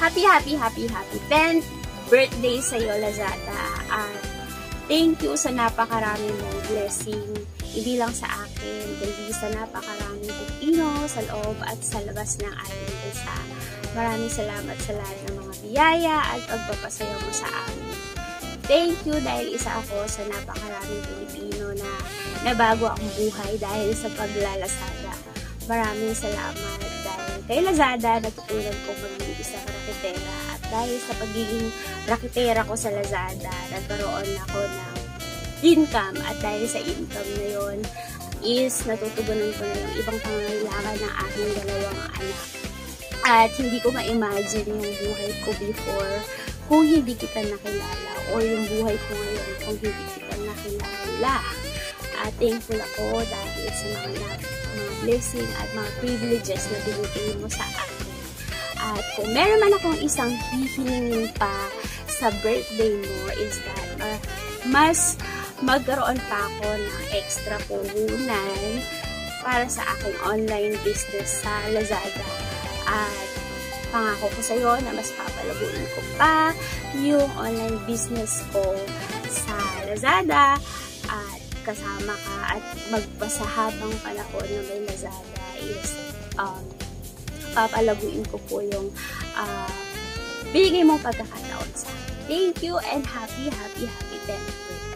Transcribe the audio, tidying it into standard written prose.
Happy 10th birthday sa'yo, Lazada. At thank you sa napakarami mong blessing. Hindi lang sa akin, kundi sa napakaraming Pilipino sa loob at sa labas ng ating bansa. Maraming salamat sa lahat ng mga biyaya at pagpapasaya mo sa amin. Thank you dahil isa ako sa napakaraming Pilipino na nabago ang buhay dahil sa paglalasada. Maraming salamat dahil kay Lazada natutunan ko maging isang raketera. At dahil sa pagiging raketera ko sa Lazada, nagkaroon ako ng income. At dahil sa income na yon is natutugunan ko na yung ibang pangangailangan ng aking dalawang anak. At hindi ko ma-imagine yung buhay ko before kung hindi kita nakilala, or yung buhay ko ngayon kung hindi kita nakilala. At thankful ako dahil sa mga blessing at mga privileges na binigay mo sa akin. At kung meron man akong isang hihilingin pa sa birthday mo is that mas magkaroon pa ako ng extra puhunan para sa aking online business sa Lazada. At pangako ko sa iyo na mas papalaguin ko pa yung online business ko sa Lazada at kasama ka at magpasahabang panahon na may Lazada is papalaguin ko po yung binigay mong pagkakataon sa akin. Thank you and happy 10th birthday.